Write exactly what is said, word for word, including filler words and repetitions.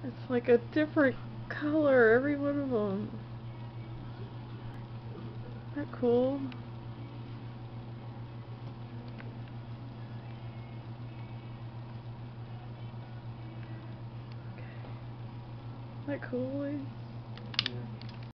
It's like a different color, every one of them. Isn't that cool? Isn't that cool?